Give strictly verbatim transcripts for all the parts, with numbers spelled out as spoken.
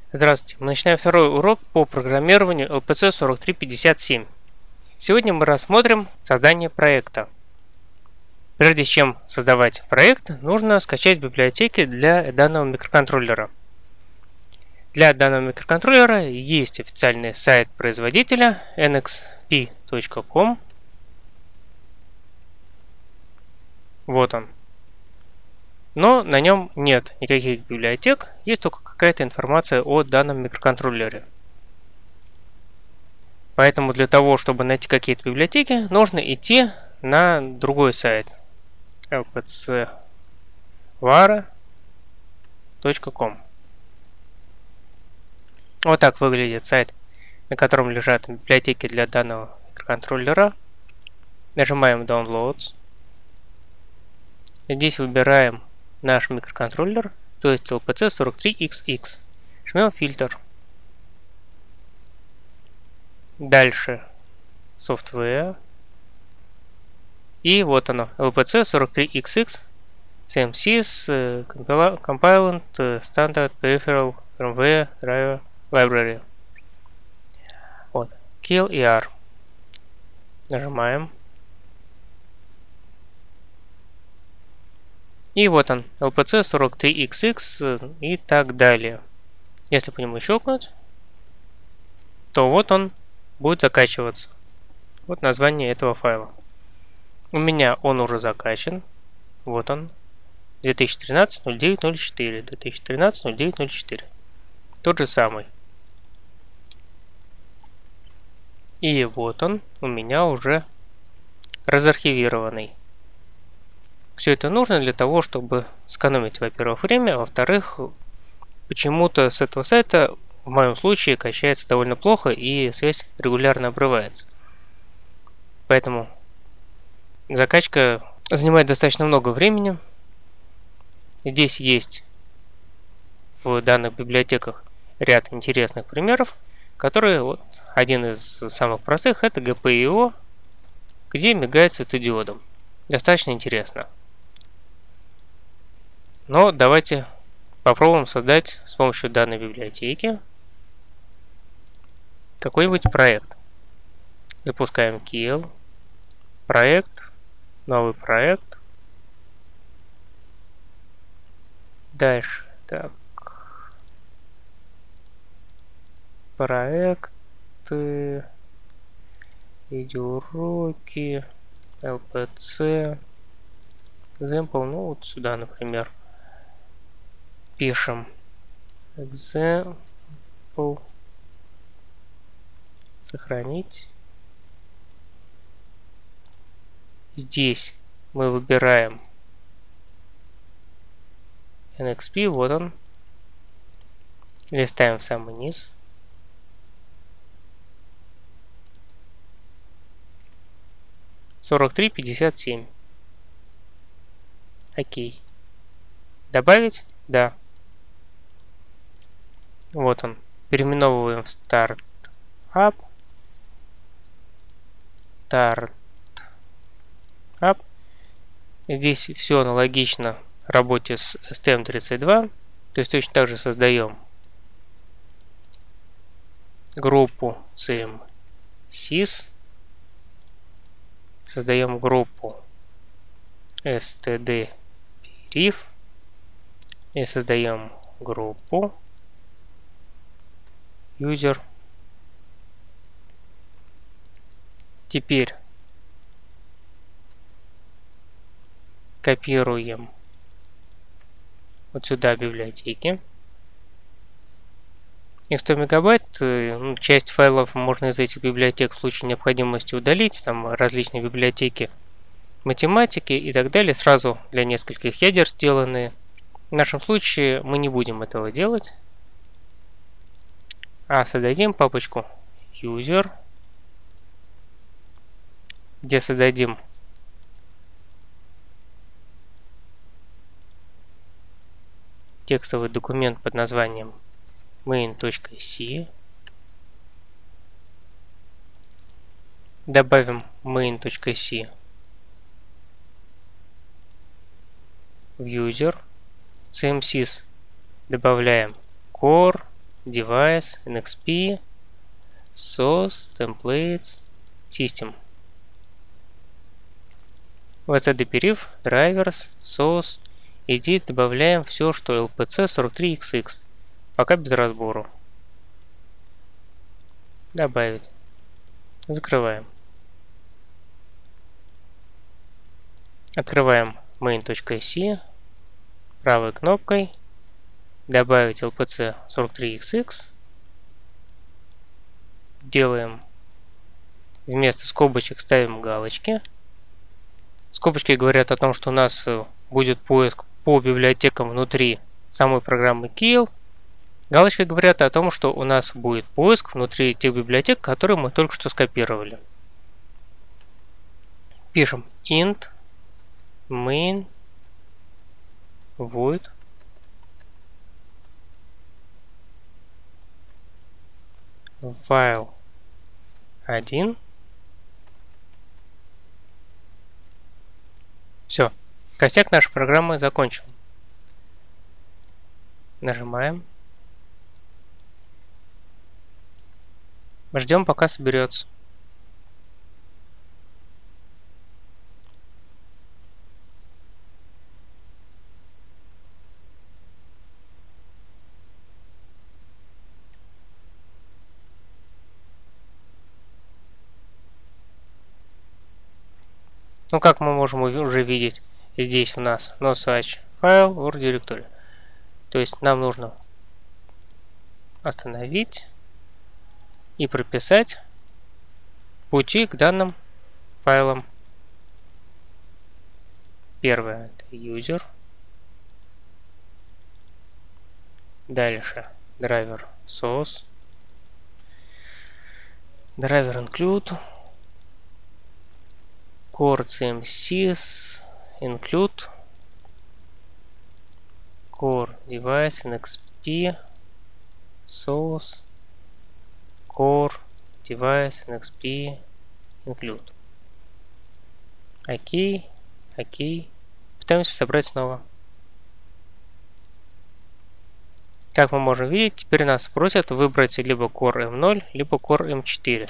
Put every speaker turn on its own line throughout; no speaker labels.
Здравствуйте, мы начинаем второй урок по программированию эл пи си сорок три пятьдесят семь. Сегодня мы рассмотрим создание проекта. Прежде чем создавать проект, нужно скачать библиотеки для данного микроконтроллера. Для данного микроконтроллера есть официальный сайт производителя эн икс пи точка ком. Вот он. Но на нем нет никаких библиотек, есть только какая-то информация о данном микроконтроллере. Поэтому для того, чтобы найти какие-то библиотеки, нужно идти на другой сайт эл пи си вара точка ком. Вот так выглядит сайт, на котором лежат библиотеки для данного микроконтроллера. Нажимаем Downloads. Здесь выбираем наш микроконтроллер, то есть эл пи си сорок три икс икс. Жмем фильтр. Дальше Software. И вот оно, эл пи си сорок три икс икс си эм си с Compilant Standard Peripheral Firmware Driver Library. Вот, Kill и R. Нажимаем. И вот он, эл пи си сорок три икс икс и так далее. Если по нему щелкнуть, то вот он будет закачиваться. Вот название этого файла. У меня он уже закачан. Вот он. две тысячи тринадцать ноль девять ноль четыре. две тысячи тринадцать ноль девять ноль четыре. Тот же самый. И вот он у меня уже разархивированный. Все это нужно для того, чтобы сэкономить, во-первых, время, а во-вторых, почему-то с этого сайта в моем случае качается довольно плохо и связь регулярно обрывается. Поэтому закачка занимает достаточно много времени. Здесь есть в данных библиотеках ряд интересных примеров, которые, вот, один из самых простых, это джи пи ай о, где мигает светодиодом. Достаточно интересно. Но давайте попробуем создать с помощью данной библиотеки какой-нибудь проект. Запускаем kill, проект, новый проект. Дальше, так, проекты, видеоуроки, эл пи си, example, ну вот сюда, например, пишем example, сохранить. Здесь мы выбираем эн икс пи, вот он. Листаем в самый низ. сорок три пятьдесят семь. Окей. Добавить? Да. Вот он. Переименовываем в Start Up. Start Up. Здесь все аналогично работе с эс ти эм тридцать два. То есть точно так же создаем группу си эм сис. Создаем группу std perif. И создаем группу user. Теперь копируем вот сюда библиотеки. Их сто мегабайт. Ну, часть файлов можно из этих библиотек в случае необходимости удалить. Там различные библиотеки математики и так далее. Сразу для нескольких ядер сделанные. В нашем случае мы не будем этого делать. А создадим папочку user, где создадим текстовый документ под названием main.c. Добавим main.c в user. си эм сис добавляем core, device, эн экс пи, source, templates, system. в эс ди perif, drivers, source. И здесь добавляем все, что эл пи си сорок три икс икс. Пока без разбору. Добавить. Закрываем. Открываем main.c. Правой кнопкой. Добавить эл пи си сорок три икс икс. Делаем. Вместо скобочек ставим галочки. Скобочки говорят о том, что у нас будет поиск по библиотекам внутри самой программы Keil. Галочки говорят о том, что у нас будет поиск внутри тех библиотек, которые мы только что скопировали. Пишем int main void file один. Все. Костяк нашей программы закончен. Нажимаем. Ждем, пока соберется. Ну, как мы можем уже видеть, здесь у нас no such file or directory. То есть нам нужно остановить и прописать пути к данным файлам. Первое — это user. Дальше driver source. Driver include. Core си эм сис include. Core device эн экс пи source. Core device эн экс пи include. Окей, окей. Пытаемся собрать снова. Как мы можем видеть, теперь нас просят выбрать либо Core эм ноль, либо Core эм четыре.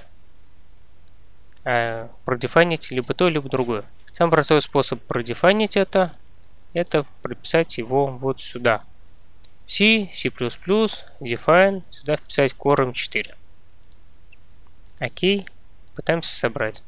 А продефайнить либо то, либо другое. Самый простой способ продефайнить это, это прописать его вот сюда. C, C++, define, сюда вписать Core эм четыре. Окей, пытаемся собрать.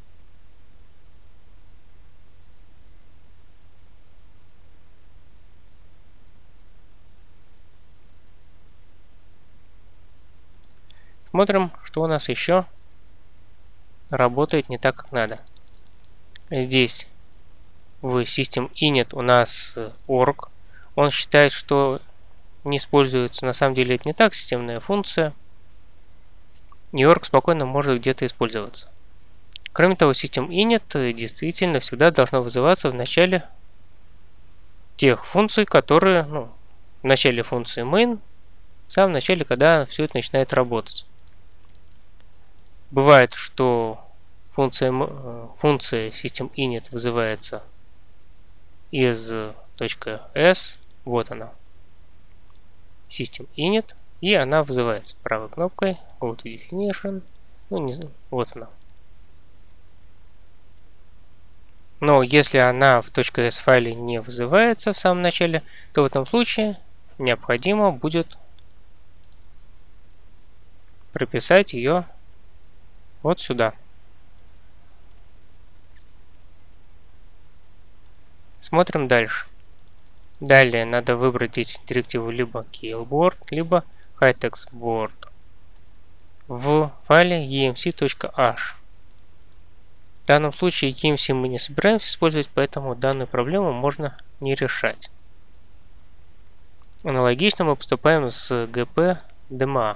Смотрим, что у нас еще работает не так, как надо. Здесь в system init у нас org. Он считает, что не используется. На самом деле это не так, системная функция. И org спокойно может где-то использоваться. Кроме того, system init действительно всегда должно вызываться в начале тех функций, которые, ну, в начале функции main, в самом начале, когда все это начинает работать. Бывает, что функция, функция system init вызывается из .s, вот она, system init, и она вызывается правой кнопкой go to definition, ну не знаю, вот она. Но если она в .s файле не вызывается в самом начале, то в этом случае необходимо будет прописать ее вот сюда. Смотрим дальше. Далее надо выбрать здесь директиву либо keilboard, либо hitextboard в файле emc.h. В данном случае emc мы не собираемся использовать, поэтому данную проблему можно не решать. Аналогично мы поступаем с gp-dma.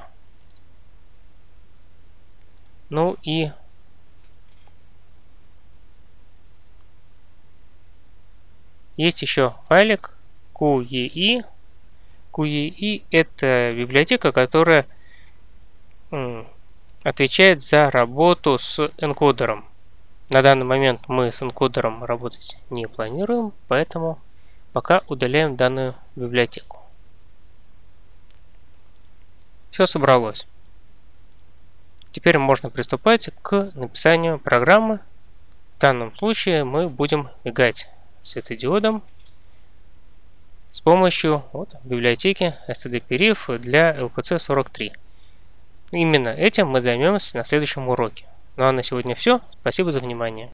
Ну и есть еще файлик qei. qei это библиотека, которая отвечает за работу с энкодером. На данный момент мы с энкодером работать не планируем, поэтому пока удаляем данную библиотеку. Все собралось. Теперь можно приступать к написанию программы. В данном случае мы будем мигать светодиодом с помощью вот, библиотеки stdperif для эл пи си сорок три. Именно этим мы займемся на следующем уроке. Ну а на сегодня все. Спасибо за внимание.